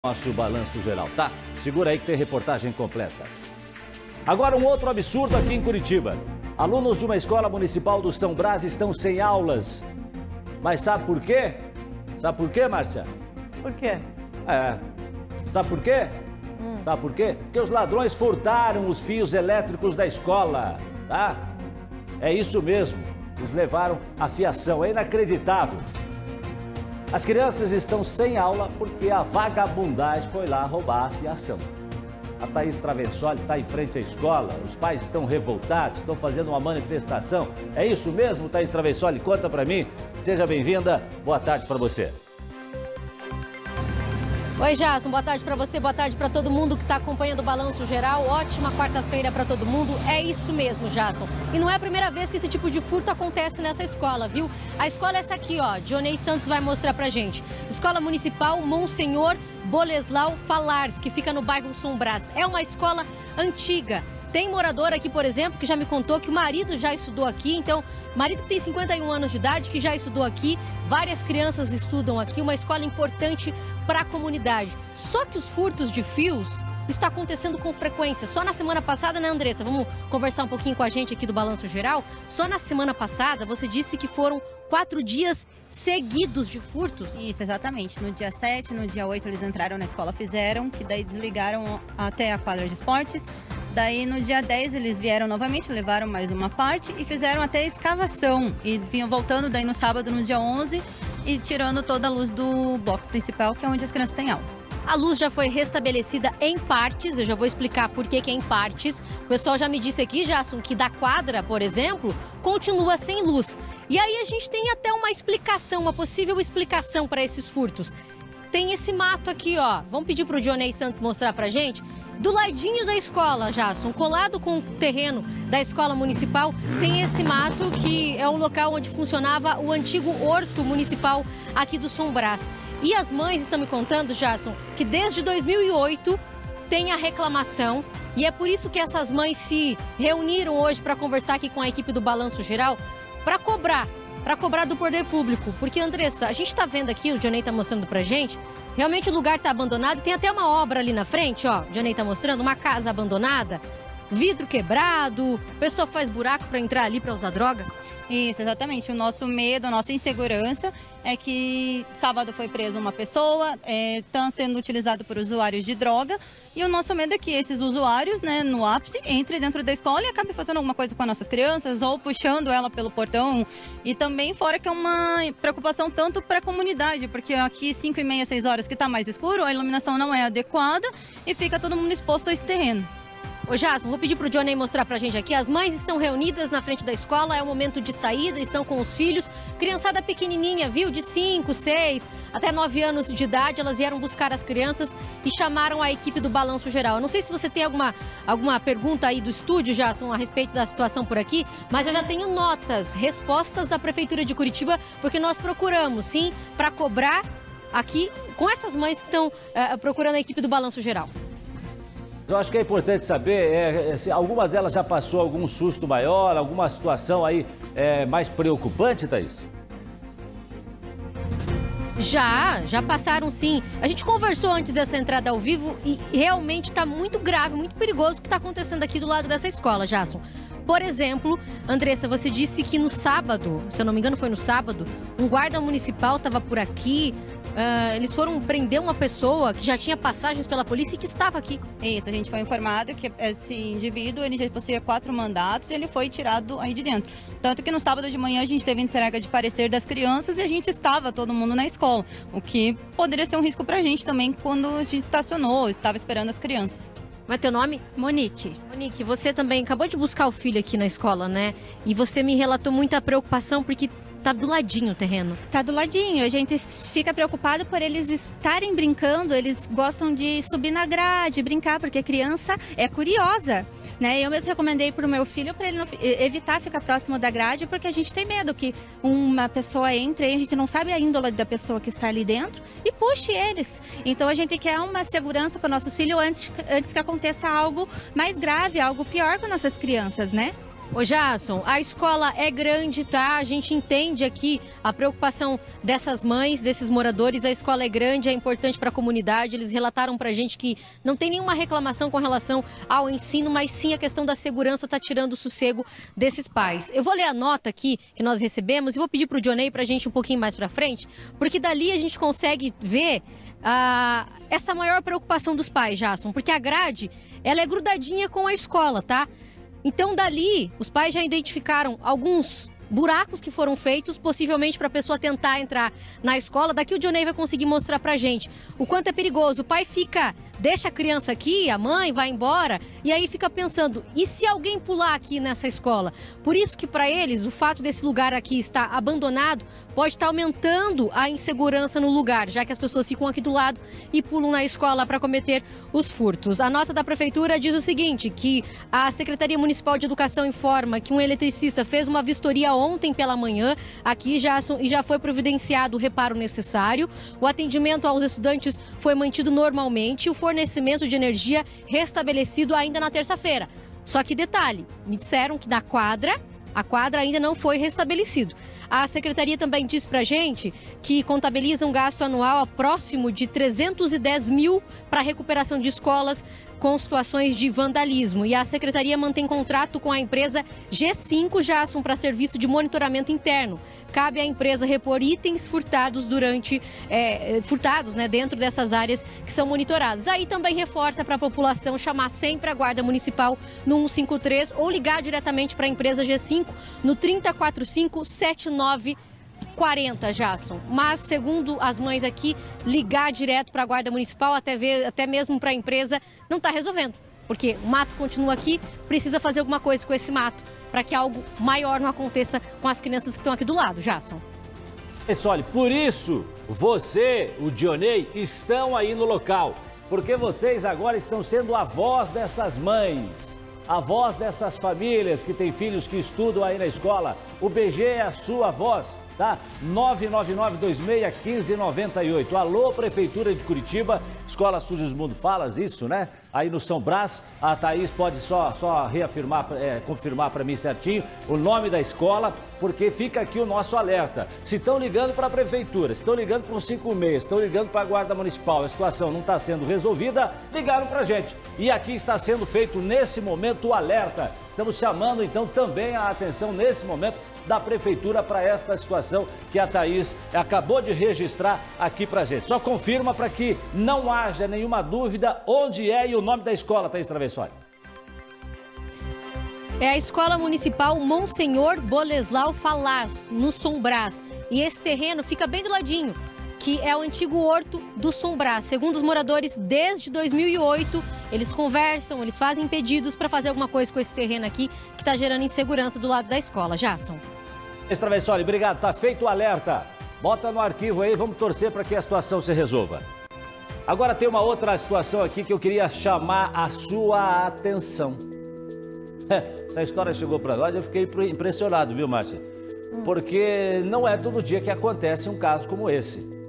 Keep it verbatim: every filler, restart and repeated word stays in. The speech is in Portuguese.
Nosso balanço geral, tá? Segura aí que tem reportagem completa. Agora um outro absurdo aqui em Curitiba. Alunos de uma escola municipal do São Brás estão sem aulas. Mas sabe por quê? Sabe por quê, Márcia? Por quê? É. Sabe por quê? Hum. Sabe por quê? Porque os ladrões furtaram os fios elétricos da escola, tá? É isso mesmo. Eles levaram a fiação. É inacreditável. As crianças estão sem aula porque a vagabundagem foi lá roubar a fiação. A Thaís Travensoli está em frente à escola, os pais estão revoltados, estão fazendo uma manifestação. É isso mesmo, Thaís Travensoli? Conta para mim. Seja bem-vinda. Boa tarde para você. Oi, Jason, boa tarde para você, boa tarde para todo mundo que está acompanhando o Balanço Geral. Ótima quarta-feira para todo mundo. É isso mesmo, Jason. E não é a primeira vez que esse tipo de furto acontece nessa escola, viu? A escola é essa aqui, ó. Dionei Santos vai mostrar pra gente. Escola Municipal Monsenhor Boleslau Falars, que fica no bairro São Brás. É uma escola antiga. Tem morador aqui, por exemplo, que já me contou que o marido já estudou aqui. Então, marido que tem cinquenta e um anos de idade, que já estudou aqui. Várias crianças estudam aqui. Uma escola importante para a comunidade. Só que os furtos de fios, isso está acontecendo com frequência. Só na semana passada, né, Andressa? Vamos conversar um pouquinho com a gente aqui do Balanço Geral. Só na semana passada, você disse que foram quatro dias seguidos de furtos. Isso, exatamente. No dia sete, no dia oito, eles entraram na escola, fizeram, que daí desligaram até a quadra de esportes. Daí, no dia dez, eles vieram novamente, levaram mais uma parte e fizeram até escavação. E vinham voltando daí no sábado, no dia onze, e tirando toda a luz do bloco principal, que é onde as crianças têm aula. A luz já foi restabelecida em partes, eu já vou explicar por que que é em partes. O pessoal já me disse aqui, Jason, que da quadra, por exemplo, continua sem luz. E aí a gente tem até uma explicação, uma possível explicação para esses furtos. Tem esse mato aqui, ó. Vamos pedir pro Dionei Santos mostrar pra gente. Do ladinho da escola, Jason, colado com o terreno da escola municipal, tem esse mato que é o local onde funcionava o antigo horto municipal aqui do São Brás. E as mães estão me contando, Jason, que desde dois mil e oito tem a reclamação. E é por isso que essas mães se reuniram hoje para conversar aqui com a equipe do Balanço Geral para cobrar. Para cobrar do poder público. Porque, Andressa, a gente está vendo aqui, o Dionei está mostrando pra gente, realmente o lugar está abandonado. Tem até uma obra ali na frente, ó, o Dionei está mostrando, uma casa abandonada, vidro quebrado, a pessoa faz buraco para entrar ali para usar droga. Isso, exatamente. O nosso medo, a nossa insegurança é que sábado foi preso uma pessoa, está é, sendo utilizado por usuários de droga, e o nosso medo é que esses usuários, né, no ápice, entrem dentro da escola e acabem fazendo alguma coisa com as nossas crianças, ou puxando ela pelo portão. E também fora que é uma preocupação tanto para a comunidade, porque aqui cinco e meia, seis horas que está mais escuro, a iluminação não é adequada e fica todo mundo exposto a esse terreno. Ô, Jason, vou pedir pro Dionei mostrar pra gente aqui. As mães estão reunidas na frente da escola, é o momento de saída, estão com os filhos. Criançada pequenininha, viu? De cinco, seis, até nove anos de idade. Elas vieram buscar as crianças e chamaram a equipe do Balanço Geral. Eu não sei se você tem alguma, alguma pergunta aí do estúdio, Jason, a respeito da situação por aqui, mas eu já tenho notas, respostas da Prefeitura de Curitiba, porque nós procuramos, sim, para cobrar aqui com essas mães que estão uh, procurando a equipe do Balanço Geral. Eu acho que é importante saber, é, se alguma delas já passou algum susto maior, alguma situação aí é, mais preocupante, Thaís? Já, já passaram sim. A gente conversou antes dessa entrada ao vivo e realmente está muito grave, muito perigoso o que está acontecendo aqui do lado dessa escola, Jason. Por exemplo, Andressa, você disse que no sábado, se eu não me engano foi no sábado, um guarda municipal estava por aqui. Uh, eles foram prender uma pessoa que já tinha passagens pela polícia e que estava aqui. Isso, a gente foi informado que esse indivíduo, ele já possuía quatro mandatos e ele foi tirado aí de dentro. Tanto que no sábado de manhã a gente teve entrega de parecer das crianças e a gente estava todo mundo na escola, o que poderia ser um risco pra gente também quando a gente estacionou, estava esperando as crianças. Como é teu nome? Monique. Monique, você também acabou de buscar o filho aqui na escola, né? E você me relatou muita preocupação porque tá do ladinho o terreno. Tá do ladinho. A gente fica preocupado por eles estarem brincando. Eles gostam de subir na grade, brincar, porque a criança é curiosa, né? Eu mesmo recomendei pro meu filho para ele não, evitar ficar próximo da grade, porque a gente tem medo que uma pessoa entre e a gente não sabe a índole da pessoa que está ali dentro e puxe eles. Então a gente quer uma segurança para nossos filhos antes, antes que aconteça algo mais grave, algo pior com nossas crianças, né? Ô Jason, a escola é grande, tá? A gente entende aqui a preocupação dessas mães, desses moradores. A escola é grande, é importante para a comunidade. Eles relataram pra gente que não tem nenhuma reclamação com relação ao ensino, mas sim a questão da segurança tá tirando o sossego desses pais. Eu vou ler a nota aqui que nós recebemos e vou pedir pro Dionei pra gente um pouquinho mais pra frente, porque dali a gente consegue ver ah, essa maior preocupação dos pais, Jason, porque a grade, ela é grudadinha com a escola, tá? Então, dali, os pais já identificaram alguns buracos que foram feitos, possivelmente para a pessoa tentar entrar na escola. Daqui o Dionei vai conseguir mostrar pra gente o quanto é perigoso. O pai fica, deixa a criança aqui, a mãe vai embora, e aí fica pensando, e se alguém pular aqui nessa escola? Por isso que para eles, o fato desse lugar aqui estar abandonado pode estar aumentando a insegurança no lugar, já que as pessoas ficam aqui do lado e pulam na escola para cometer os furtos. A nota da prefeitura diz o seguinte, que a Secretaria Municipal de Educação informa que um eletricista fez uma vistoria ontem pela manhã aqui já, e já foi providenciado o reparo necessário. O atendimento aos estudantes foi mantido normalmente, o fornecimento de energia restabelecido ainda na terça-feira. Só que detalhe, me disseram que da quadra, a quadra ainda não foi restabelecido. A secretaria também diz pra gente que contabiliza um gasto anual próximo de trezentos e dez mil para a recuperação de escolas com situações de vandalismo. E a secretaria mantém contrato com a empresa G cinco Jason para serviço de monitoramento interno. Cabe à empresa repor itens furtados durante é, furtados, né, dentro dessas áreas que são monitoradas. Aí também reforça para a população chamar sempre a Guarda Municipal no um cinco três ou ligar diretamente para a empresa G cinco no trinta, quarenta e cinco, setenta e nove quarenta, Jason. Mas, segundo as mães aqui, ligar direto para a Guarda Municipal, até, ver, até mesmo para a empresa, não está resolvendo. Porque o mato continua aqui, precisa fazer alguma coisa com esse mato para que algo maior não aconteça com as crianças que estão aqui do lado, Jason. Olha, por isso, você, o Dionei, estão aí no local. Porque vocês agora estão sendo a voz dessas mães. A voz dessas famílias que têm filhos que estudam aí na escola. O B G é a sua voz, tá? nove nove nove dois seis um cinco nove oito. Alô, Prefeitura de Curitiba. Escola Sujos Mundo fala isso, né? Aí no São Brás, a Thaís pode só, só reafirmar, é, confirmar para mim certinho o nome da escola, porque fica aqui o nosso alerta. Se estão ligando para a Prefeitura, se estão ligando para o cinco seis, estão ligando para a Guarda Municipal, a situação não está sendo resolvida, ligaram para a gente. E aqui está sendo feito nesse momento o alerta. Estamos chamando então também a atenção nesse momento da Prefeitura para esta situação que a Thaís acabou de registrar aqui pra gente. Só confirma para que não haja nenhuma dúvida onde é e o nome da escola, Thaís Travessoli. É a Escola Municipal Monsenhor Boleslau Falaz, no São Brás. E esse terreno fica bem do ladinho, que é o antigo horto do São Brás. Segundo os moradores, desde dois mil e oito, eles conversam, eles fazem pedidos para fazer alguma coisa com esse terreno aqui, que está gerando insegurança do lado da escola. Jason. Travessoli, obrigado. Tá feito o alerta. Bota no arquivo aí, vamos torcer para que a situação se resolva. Agora tem uma outra situação aqui que eu queria chamar a sua atenção. Essa história chegou para nós e eu fiquei impressionado, viu, Márcia? Porque não é todo dia que acontece um caso como esse.